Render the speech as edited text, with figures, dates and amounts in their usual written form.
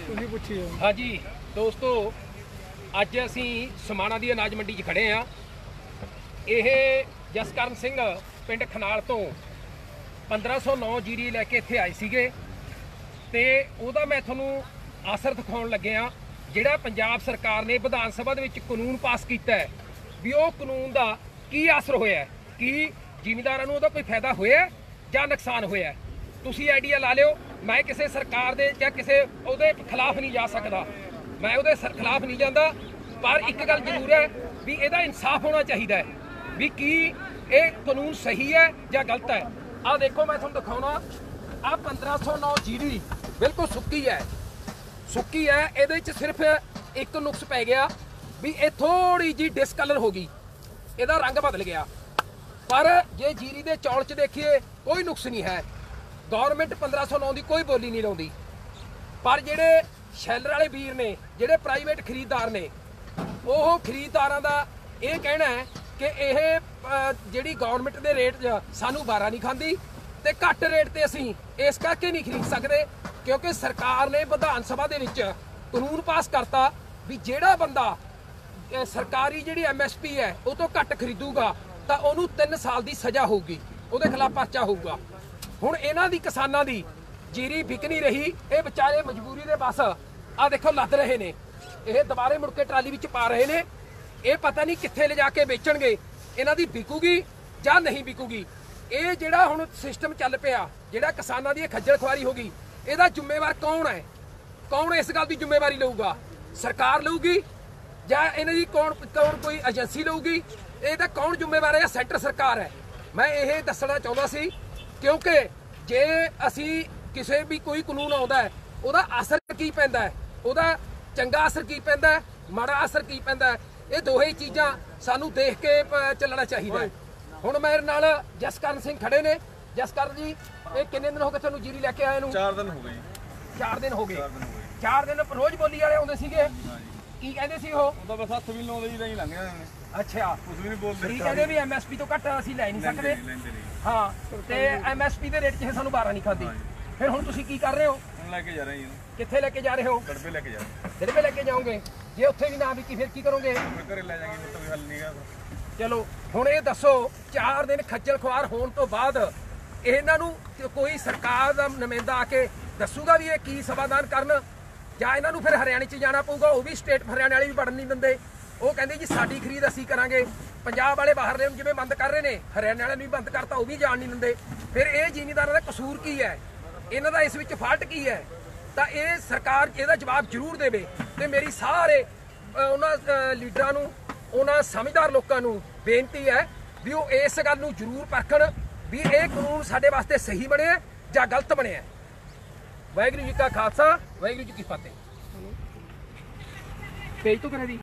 हाँ जी दोस्तों, अज असी समाणा दी अनाज मंडी च खड़े हाँ। यह जसकरण सिंह पिंड खनाल तो 1509 जीरी लैके इत्थे आए सीगे ते ओहदा मैं तुहानूं असर दिखाउण लगे हाँ। जिहड़ा पंजाब सरकार ने विधान सभा दे विच कानून पास कीता है भी वो कानून दा की असर होया है, कि जिमींदारां नूं ओहदा कोई फायदा होया जां नुकसान होया है। तुसीं आइडिया ला लिओ। मैं किसी सरकार दे जां किसी ओहदे खिलाफ नहीं जा सकदा, मैं ओहदे खिलाफ नहीं जांदा, पर एक गल जरूर है भी इहदा इंसाफ होना चाहिए है भी की ये कानून सही है या गलत है। आ देखो मैं तुहानूं दिखाउणा, आ 1509 जीरी बिल्कुल सुक्की है, सुक्की है। इहदे च सिर्फ एक नुक्स पै गया भी ये थोड़ी जी डिसकलर हो गई, इहदा रंग बदल गया, पर जे जीरी दे चौल च देखिए कोई नुक्स नहीं है। गौरमेंट 1509 की कोई बोली नहीं लाउंदी, पर जेडे शैलर वाले वीर ने, जेडे प्राइवेट खरीददार ने, वो खरीददारां दा ये कहना है कि यह जिहड़ी गौरमेंट दे रेट सानू बारा नहीं खांदी ते घट रेट ते असीं इस करके नहीं खरीद सकते क्योंकि सरकार ने विधान सभा दे विच कानून पास करता भी जिहड़ा बंदा सरकारी जिहड़ी MSP है वो तो घट खरीदूगा तो उहनूं 3 साल की सज़ा होगी, उहदे खिलाफ परचा होऊगा। हुण इन्हां दी किसानां दी जीरी विक नहीं रही, ये बेचारे मजबूरी दे बस आ देखो लद रहे ने, ये दोबारे मुड़ के ट्राली विच पा रहे ने। ये पता नहीं कित्थे ले जाके बेचणगे, इन्हां दी विकूगी जां नहीं विकूगी। ये जिहड़ा हुण सिस्टम चल पिया, जिहड़ा किसानां दी खज्जल खुआरी हो गई, इहदा जिम्मेवार कौन है? कौन इस गल की जिम्मेवारी लऊगा? सरकार लऊगी जां इन्हां दी कौन कोई एजेंसी लऊगी? ਇਹਦਾ कौन जिम्मेवार है? सेंटर सरकार है। मैं ये दसना चाहता सी क्योंकि जे असी किसी भी कोई कानून आता है ਉਹਦਾ असर की पैंदा है, ਉਹਦਾ चंगा असर की पैंदा है, माड़ा असर की पैंदा है, ये दोहे चीज़ां सानू देख के चलना चाहिए। हुण मेरे नाल जसकरण सिंह खड़े ने। जसकरण जी, ये कितने दिन हो गए तुहानू जीरी लैके आए नूं? 4 दिन हो गए। 4 दिन हो गए। 4 दिन रोज़ बोली वाले आउंदे सीगे, की कहंदे सी ਉਹ? ਉਹ ਤਾਂ ਬਸ ਹੱਥ ਵੀ ਲਾਉਂਦੇ ਜੀ ਨਹੀਂ ਲੰਘ ਜਾਂਦੇ ਨੇ। अच्छा, ਕੁਝ ਵੀ ਨਹੀਂ ਬੋਲਦੇ। ਠੀਕ कहते भी MSP तो घट असीं लै नहीं सकते। हाँ, तो MSP ਦੇ ਰੇਟ 'ਚ ਸਾਨੂੰ ਬਾਰਾ ਨਹੀਂ ਖਾਂਦੀ। ਫਿਰ ਹੁਣ ਤੁਸੀਂ ਕੀ ਕਰ ਰਹੇ ਹੋ? ਹੁਣ ਲੈ ਕੇ ਜਾ ਰਹੇ ਹਾਂ। ਕਿੱਥੇ ਲੈ ਕੇ ਜਾ ਰਹੇ ਹੋ? ਗੜਬੇ ਲੈ ਕੇ ਜਾ ਰਹੇ। ਗੜਬੇ ਲੈ ਕੇ ਜਾਓਗੇ? ਜੇ ਉੱਥੇ ਵੀ ਨਾ ਵਿਕੀ ਫਿਰ ਕੀ ਕਰੋਗੇ? ਮੈਂ ਘਰੇ ਲੈ ਜਾਾਂਗੇ, ਮੇਰੇ ਤੋਂ ਵੀ ਹੱਲ ਨਹੀਂ ਗਾ। ਚਲੋ ਹੁਣ ਇਹ ਦੱਸੋ, 4 ਦਿਨ ਖੱਜਲ ਖੁਆਰ ਹੋਣ ਤੋਂ ਬਾਅਦ ਇਹਨਾਂ ਨੂੰ ਕੋਈ ਸਰਕਾਰ ਦਾ ਨੁਮਾਇੰਦਾ ਆ ਕੇ ਦੱਸੂਗਾ ਵੀ ਇਹ ਕੀ ਸਮਾਧਾਨ ਕਰਨ, ਜਾਂ ਇਹਨਾਂ ਨੂੰ ਫਿਰ ਹਰਿਆਣੇ 'ਚ ਜਾਣਾ ਪਊਗਾ? ਉਹ ਵੀ ਸਟੇਟ ਹਰਿਆਣੇ ਵਾਲੇ ਵੀ ਵੜਨ ਨਹੀਂ ਦਿੰਦੇ। ਉਹ ਕਹਿੰਦੇ ਜੀ ਸਾਡੀ ਖਰੀਦ ਅਸੀਂ ਕਰਾਂਗੇ। ਪੰਜਾਬ ਵਾਲੇ ਬਾਹਰ ਦੇ ਜਿਵੇਂ ਬੰਦ ਕਰ ਰਹੇ ਨੇ, ਹਰਿਆਣੇ ਵਾਲੇ ਨੂੰ ਵੀ ਬੰਦ ਕਰਤਾ, ਉਹ ਵੀ ਜਾਣ ਨਹੀਂ ਦਿੰਦੇ। ਫਿਰ ਇਹ ਜ਼ਿਮੀਂਦਾਰਾਂ ਦਾ ਕਸੂਰ ਕੀ ਹੈ? ਇਹਨਾਂ ਦਾ ਇਸ ਵਿੱਚ ਫਾਲਟ ਕੀ ਹੈ? ਤਾਂ ਇਹ ਸਰਕਾਰ ਇਹਦਾ ਜਵਾਬ ਜ਼ਰੂਰ ਦੇਵੇ। ਤੇ ਮੇਰੀ ਸਾਰੇ ਉਹਨਾਂ ਲੀਡਰਾਂ ਨੂੰ, ਉਹਨਾਂ ਸਮਝਦਾਰ ਲੋਕਾਂ ਨੂੰ ਬੇਨਤੀ ਹੈ ਵੀ ਉਹ ਇਸ ਗੱਲ ਨੂੰ ਜ਼ਰੂਰ ਪਰਖਣ ਵੀ ਇਹ ਕਾਨੂੰਨ ਸਾਡੇ ਵਾਸਤੇ ਸਹੀ ਬਣਿਆ ਜਾਂ ਗਲਤ ਬਣਿਆ। ਵਾਹਿਗੁਰੂ ਜੀ ਕਾ ਖਾਲਸਾ, ਵਾਹਿਗੁਰੂ ਜੀ ਕੀ ਫਤਿਹ। ਭੇਜ ਤੂੰ ਕਰੇ ਦੀ